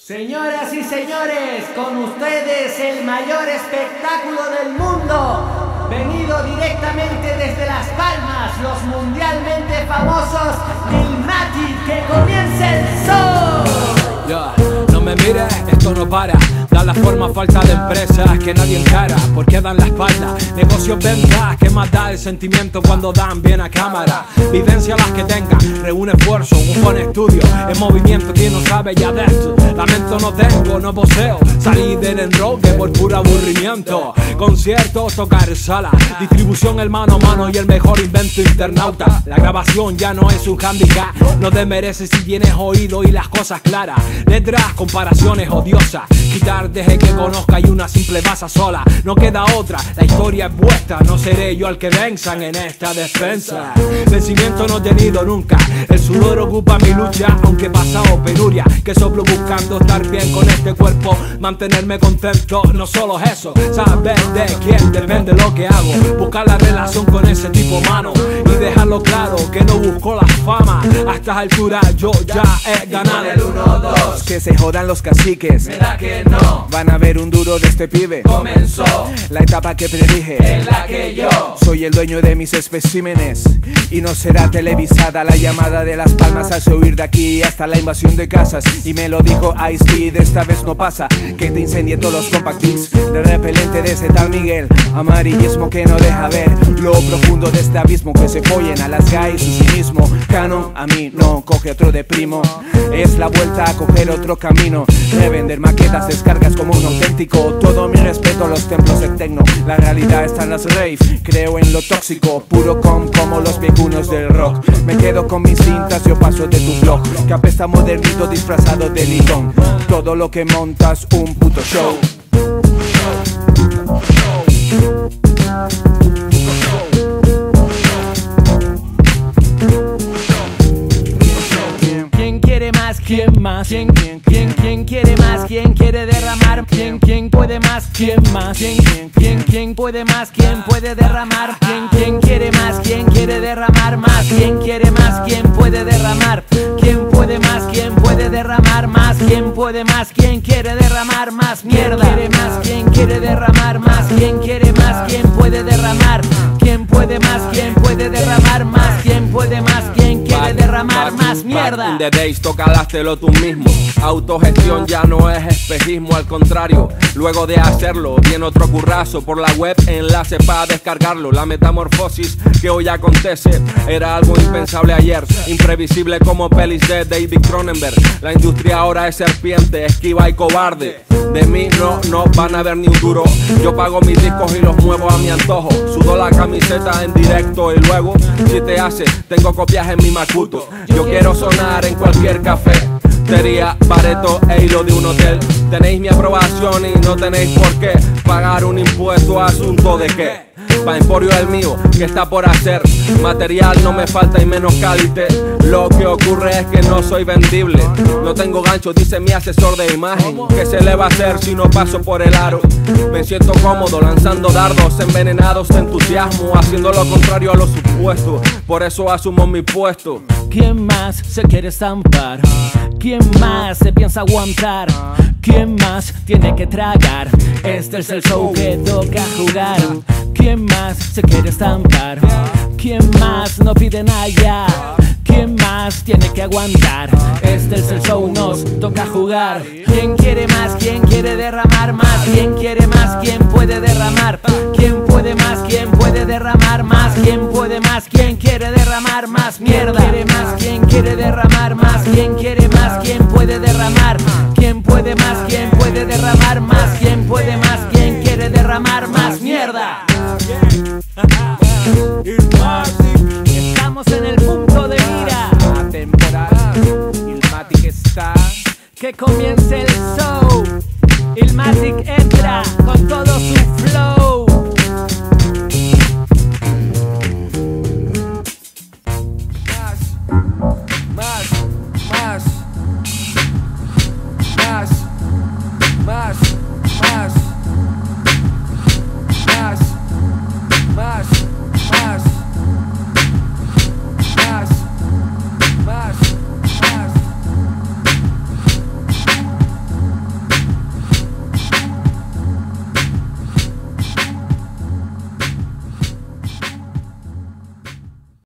Señoras y señores, con ustedes el mayor espectáculo del mundo, venido directamente desde Las Palmas, los mundialmente famosos Illmatic, que comience el show. No me mires, esto no para. Da la forma falta de empresas que nadie encara, porque dan la espalda. Negocios, ventas, que más da el sentimiento cuando dan bien a cámara. Vivencia las que tengan, reúne esfuerzo, un buen estudio, en movimiento quien no sabe ya de esto. Lamento no tengo, no poseo, salí del enroque por puro aburrimiento. Conciertos, tocar sala, distribución el mano a mano y el mejor invento internauta. La grabación ya no es un handicap, no te mereces si tienes oído y las cosas claras. Letras, comparaciones odiosas, quitar desde que conozca y una simple masa sola. No queda otra, la historia es vuestra, no seré yo el que venzan en esta defensa. Vencimiento no he tenido nunca, el sudor ocupa mi lucha, aunque he pasado penuria, que soplo buscando estar bien con este cuerpo, mantenerme contento, no solo es eso, saber de quién depende lo que hago, buscar la relación con ese tipo humano y dejarlo claro que no busco la fama, a estas alturas yo ya he ganado. El 1-2, que se jodan los caciques, me da que no, van a ver un duro de este pibe. comenzó La etapa que predije, en la que yo soy el dueño de mis especímenes y no será televisada la llamada de Las Palmas. Hace huir de aquí hasta la invasión de casas, y me lo dijo Ice-T, esta vez no pasa que te incendie todos los compact discs de repelente de ese tal Miguel. Amarillismo que no deja ver lo profundo de este abismo, que se follen a las guys y sí mismo. Canon a mí no coge otro de primo, es la vuelta a coger otro camino, revender maquetas, descargas como un auténtico. Todo mi respeto a los templos del tecno, la realidad está en las rave, creo en lo tóxico, puro como los viejunos del rock. Me quedo con mis cintas, yo paso de tu blog, que apesta modernito disfrazado de ligón. Todo lo que montas, un puto show. ¿Quién quiere más? ¿Quién más? ¿Quién quiere más? ¿Quién quiere derramar? ¿Quién puede más? ¿Quién más? ¿Quién puede más? ¿Quién puede derramar? ¿Quién quiere más? ¿Quién quiere derramar más? ¿Quién quiere más? ¿Quién puede derramar? ¿Quién puede más? ¿Quién puede derramar más? ¿Quién puede más? ¿Quién quiere derramar más? Mierda. ¿Quién quiere más? ¿Quién quiere derramar más? ¿Quién quiere más? ¿Quién puede derramar? ¿Quién puede más? ¿Quién puede derramar más? ¿Quién puede más? ¿Quién quiere derramar más? Mierda. Back in the days, tocálastelo tú mismo. Autogestión ya no es espejismo, al contrario. Luego de hacerlo, viene otro currazo por la web, enlace para descargarlo. La metamorfosis que hoy acontece era algo impensable ayer, imprevisible como pelis de David Cronenberg. La industria ahora es serpiente, esquiva y cobarde. De mí no van a ver ni un duro. Yo pago mis discos y los muevo a mi antojo. Sudo la camiseta en directo y luego, si te hace, tengo copias en mi Macuto. Yo quiero sonar en cualquier café, tería, bareto e hilo de un hotel. Tenéis mi aprobación y no tenéis por qué pagar un impuesto, asunto de qué. Pa' Emporio el mío, que está por hacer. Material no me falta y menos calité. Lo que ocurre es que no soy vendible. No tengo gancho, dice mi asesor de imagen. ¿Qué se le va a hacer si no paso por el aro? Me siento cómodo lanzando dardos envenenados de entusiasmo, haciendo lo contrario a lo supuesto. Por eso asumo mi puesto. ¿Quién más se quiere estampar? ¿Quién más se piensa aguantar? ¿Quién más tiene que tragar? Este es el show que toca jugar. ¿Quién más se quiere estampar? ¿Quién más no pide nada ya? ¿Quién más tiene que aguantar? Este es el show, nos toca jugar. ¿Quién quiere más? ¿Quién quiere derramar más? ¿Quién quiere más? ¿Quién puede derramar? ¿Quién puede más? ¿Quién puede derramar más? ¿Quién puede más? ¿Quién quiere derramar más? Mierda. ¿Quién quiere más? ¿Quién quiere derramar más? ¿Quién quiere más? ¿Quién puede derramar? ¿Quién puede más? ¿Quién puede derramar más? ¿Quién puede más? ¿Quién quiere derramar más? Mierda. Estamos en el punto de mira. La temporada Illmatic está. Que comience el show. Illmatic entra con todo su flow.